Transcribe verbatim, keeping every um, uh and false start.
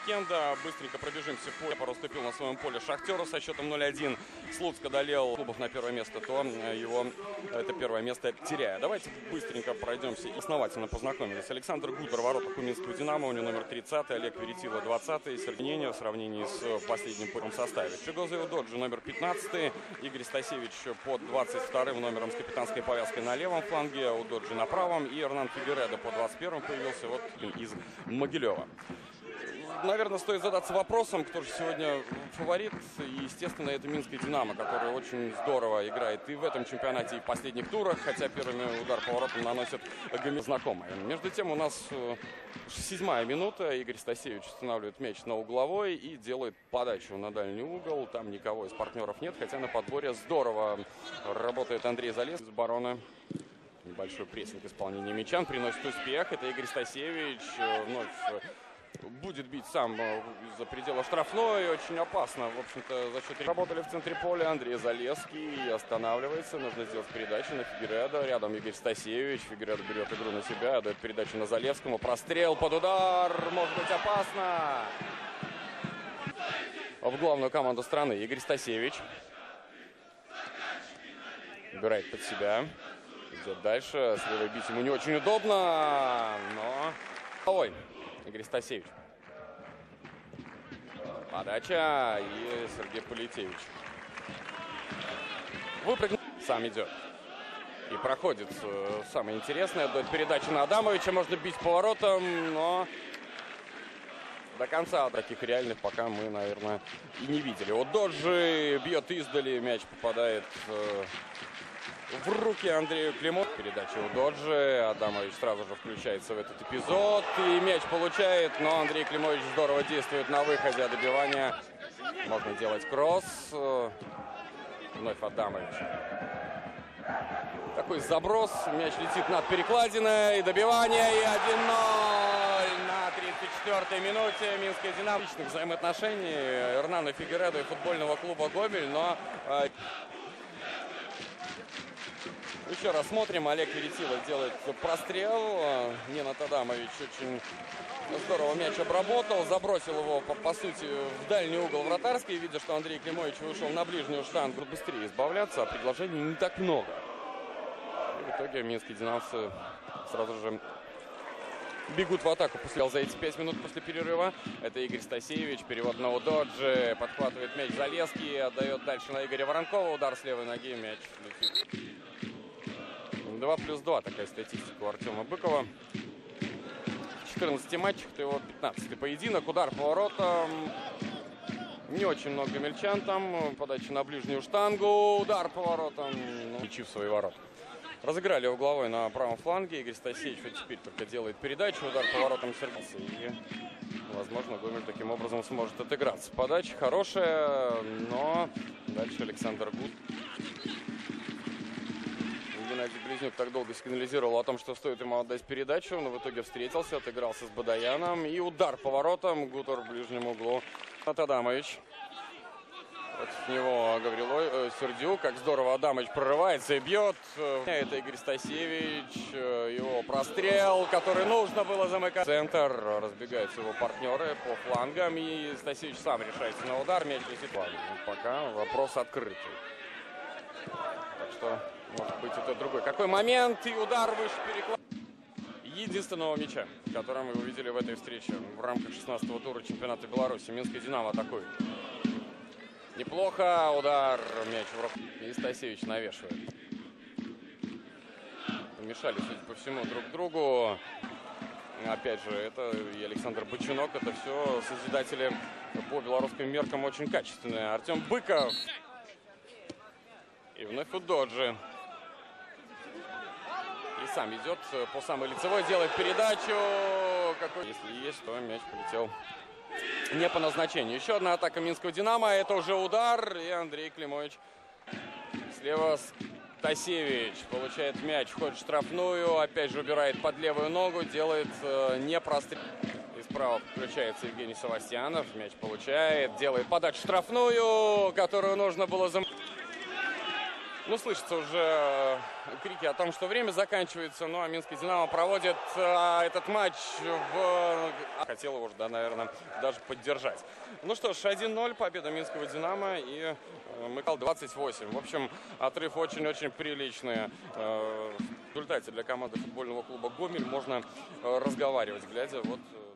уикенда. Быстренько пробежимся по полю. Расступил на своем поле Шахтеру со счетом ноль один. Слуцк одолел клубов на первое место, то его это первое место теряя. Давайте быстренько пройдемся и основательно познакомились. Александр Гутер в воротах у Минского «Динамо», у него номер тридцатый, Олег Веретило двадцатый. Сравнение в сравнении с последним полем составе. Чигоза Удоджи номер пятнадцатый, Игорь Стасевич под двадцать вторым номером с капитанской повязкой на левом фланге, Удоджи на правом, и Эрнан Фигередо по двадцать первому появился вот из Могилева. Наверное, стоит задаться вопросом, кто же сегодня фаворит. И, естественно, это Минское «Динамо», которое очень здорово играет и в этом чемпионате, и в последних турах, хотя первыми удар по воротам наносят знакомые. Между тем, у нас седьмая минута. Игорь Стасевич устанавливает мяч на угловой и делает подачу на дальний угол. Там никого из партнеров нет, хотя на подборе здорово работает Андрей Залез из обороны. Небольшой прессинг исполнения мяча приносит успех. Это Игорь Стасевич вновь будет бить сам за пределы штрафной. Очень опасно. В общем-то, за счет работали в центре поля. Андрей Залезский останавливается. Нужно сделать передачу на Фигередо. Рядом Игорь Стасевич. Фигередо берет игру на себя. Дает передачу на Залевскому. Прострел под удар. Может быть опасно. В главную команду страны Игорь Стасевич. Убирает под себя. Идет дальше. С левой бить ему не очень удобно. Но... Ой. Игорь Стасевич. Подача. И Сергей Полетевич. Выпрыгнул. Сам идет. И проходит самое интересное. Дает передачу на Адамовича. Можно бить поворотом, но до конца таких реальных пока мы, наверное, и не видели. Вот Доджи бьет издали. Мяч попадает в руки Андрею Климову. Передача у Доджи. Адамович сразу же включается в этот эпизод. И мяч получает, но Андрей Климович здорово действует на выходе. Добивания. Можно делать кросс. Вновь Адамович. Такой заброс. Мяч летит над перекладиной. Добивание. И один ноль на тридцать четвёртой минуте. Минское «Динамо». Личных взаимоотношений Эрнана Фигередо и футбольного клуба «Гомель». Но... Еще раз смотрим. Олег Веретило делает прострел. Ненат Адамович очень здорово мяч обработал. Забросил его, по, по сути, в дальний угол вратарский. Видя, что Андрей Климович вышел на ближнюю штангу, быстрее избавляться. А предложений не так много. И в итоге минские динамовцы сразу же бегут в атаку после, за эти пять минут после перерыва. Это Игорь Стасевич. Перевод на Удоджи. Подхватывает мяч Залезский. Отдает дальше на Игоря Воронкова. Удар с левой ноги. Мяч летит. два плюс два такая статистика у Артема Быкова. В четырнадцати матчах это его пятнадцатый поединок. Удар по воротам. Не очень много мельчан там. Подача на ближнюю штангу. Удар по воротам. Мячи в свои ворота. Разыграли угловой на правом фланге. Игорь Стасевич вот теперь только делает передачу. Удар по воротам Сергея. И, возможно, Гомель таким образом сможет отыграться. Подача хорошая, но дальше Александр Гут. Геннадий Близнюк так долго сигнализировал о том, что стоит ему отдать передачу, но в итоге встретился, отыгрался с Бадаяном. И удар по воротам. Гутер в ближнем углу. От Адамович. Против него Гаврилой, э, Сердюк. Как здорово Адамович прорывается и бьет. Это Игорь Стасевич. Его прострел, который нужно было замыкать. Центр. Разбегаются его партнеры по флангам. И Стасевич сам решается на удар. Мяч летит. Пока вопрос открытый. Так что... Может быть, это другой. Какой момент и удар выше переклад. Единственного мяча, который мы увидели в этой встрече в рамках шестнадцатого тура чемпионата Беларуси. Минское «Динамо» атакует. Неплохо. Удар. Мяч в руку. И Стасевич навешивает. Помешали, судя по всему, друг другу. Опять же, это и Александр Бочинок. Это все созидатели по белорусским меркам очень качественные. Артем Быков. И вновь у Доджи. И сам идет по самой лицевой, делает передачу. Какой... Если есть, то мяч полетел не по назначению. Еще одна атака Минского «Динамо». Это уже удар. И Андрей Климович слева. Стасевич получает мяч, входит в штрафную. Опять же убирает под левую ногу. Делает э, не прострел. И справа подключается Евгений Савастьянов. Мяч получает. Делает подачу штрафную, которую нужно было зам... Ну, слышится уже крики о том, что время заканчивается. Ну, а Минский «Динамо» проводит а, этот матч в... Хотел его же, да, наверное, даже поддержать. Ну что ж, один ноль, победа Минского «Динамо» и Мыкал двадцать восемь. В общем, отрыв очень-очень приличный. В результате для команды футбольного клуба «Гомель» можно разговаривать, глядя вот...